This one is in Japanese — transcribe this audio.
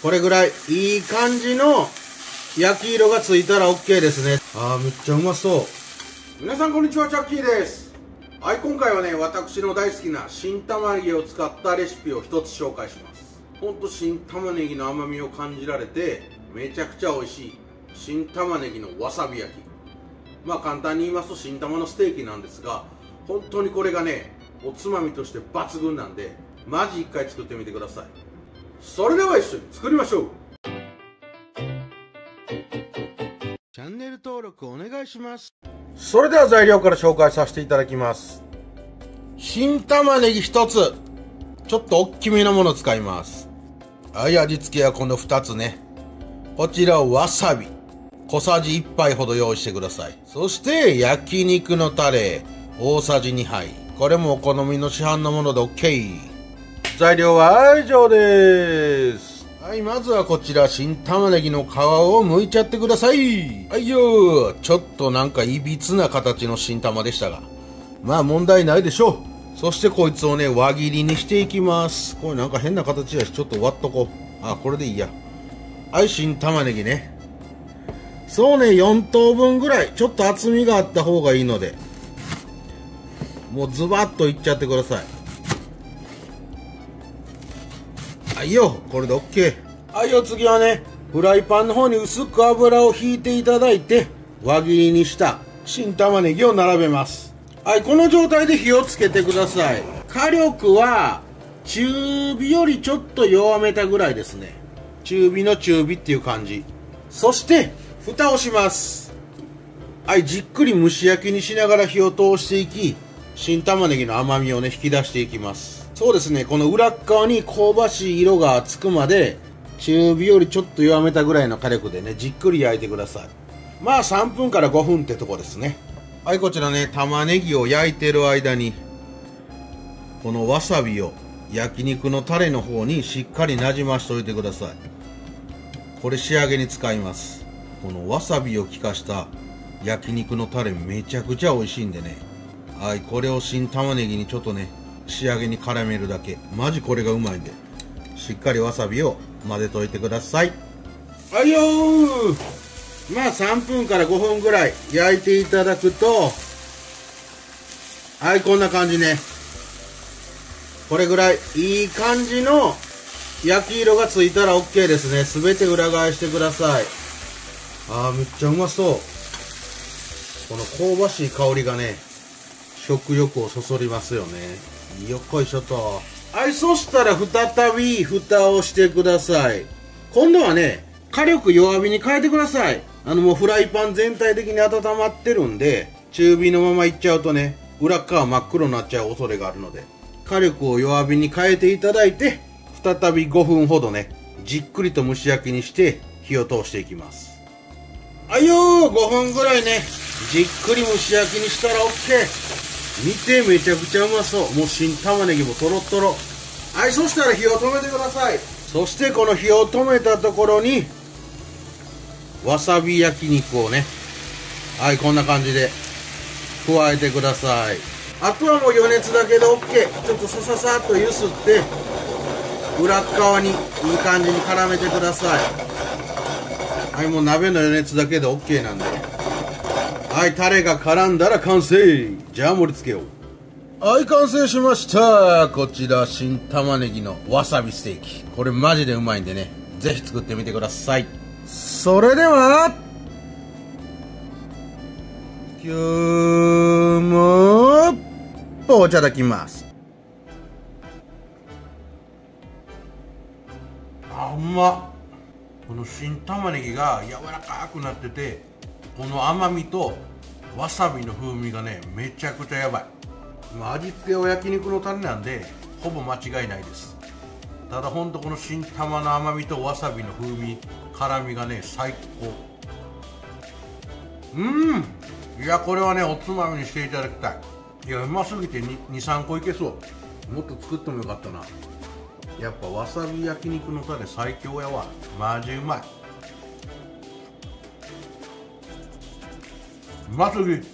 これぐらいいい感じの焼き色がついたら OK ですね。めっちゃうまそう。皆さんこんにちは、チャッキーです。はい、今回はね、私の大好きな新玉ねぎを使ったレシピを一つ紹介します。ほんと新玉ねぎの甘みを感じられてめちゃくちゃ美味しい新玉ねぎのわさび焼き。簡単に言いますと新玉のステーキなんですが、本当にこれがね、おつまみとして抜群なんで、マジ一回作ってみてください。それでは一緒に作りましょう。チャンネル登録お願いします。それでは材料から紹介させていただきます。新玉ねぎ1つ、ちょっと大きめのものを使います。はい、味付けはこの2つね。こちらわさび小さじ1杯ほど用意してください。そして焼肉のタレ大さじ2杯。これもお好みの市販のもので OK。 材料は以上です。はい、まずはこちら新玉ねぎの皮を剥いちゃってください。はいよー。ちょっとなんかいびつな形の新玉でしたが、問題ないでしょう。そしてこいつをね、輪切りにしていきます。これなんか変な形やし、ちょっと割っとこう。これでいいや。はい、新玉ねぎね。そうね、4等分ぐらい、ちょっと厚みがあった方がいいので、もうズバッといっちゃってください。はいよ、これで OK。 はいよ、次はね、フライパンの方に薄く油をひいていただいて、輪切りにした新玉ねぎを並べます。はい、この状態で火をつけてください。火力は中火よりちょっと弱めたぐらいですね。中火の中火っていう感じ。そして蓋をします。はい、じっくり蒸し焼きにしながら火を通していき、新玉ねぎの甘みをね、引き出していきます。そうですね、この裏側に香ばしい色がつくまで、中火よりちょっと弱めたぐらいの火力でね、じっくり焼いてください。3分から5分ってとこですね。はい、こちらね、玉ねぎを焼いてる間に、このわさびを焼肉のタレの方にしっかりなじましといてください。これ仕上げに使います。このわさびを効かした焼肉のタレめちゃくちゃ美味しいんでね。はい、これを新玉ねぎにちょっとね、仕上げに絡めるだけ。マジこれがうまいんで、しっかりわさびを混ぜといてください。はいよー。3分から5分ぐらい焼いていただくと、はい、こんな感じね。これぐらいいい感じの焼き色がついたら OK ですね。すべて裏返してください。めっちゃうまそう。この香ばしい香りがね、食欲をそそりますよね。よっこいしょと。はい、そしたら再び蓋をしてください。今度はね、火力弱火に変えてください。もうフライパン全体的に温まってるんで、中火のままいっちゃうとね、裏側真っ黒になっちゃう恐れがあるので、火力を弱火に変えていただいて、再び5分ほどね、じっくりと蒸し焼きにして火を通していきます。はいよー、5分ぐらいね、じっくり蒸し焼きにしたら OK。 見て、めちゃくちゃうまそう。もう新玉ねぎもトロットロ。はい、そしたら火を止めてください。そしてこの火を止めたところにわさび焼肉をね、はい、こんな感じで加えてください。あとはもう余熱だけで OK。 ちょっとさささっとゆすって裏側にいい感じに絡めてください。はい、もう鍋の余熱だけで OK なんで、はい、タレが絡んだら完成。じゃあ盛り付けよう。はい、完成しました。こちら新玉ねぎのわさびステーキ。これマジでうまいんでね、ぜひ作ってみてください。それでは今日もいただきます。うまっ。この新玉ねぎが柔らかくなってて、この甘みとわさびの風味がね、めちゃくちゃやばい。味付けは焼肉のタレなんでほぼ間違いないです。ただほんとこの新玉の甘みとわさびの風味、辛みがね、最高。いや、これはね、おつまみにしていただきたい。いや、うますぎて 2,3 個いけそう。もっと作ってもよかったな。やっぱわさび焼肉のタレ最強やわ。マジうまい。うますぎ。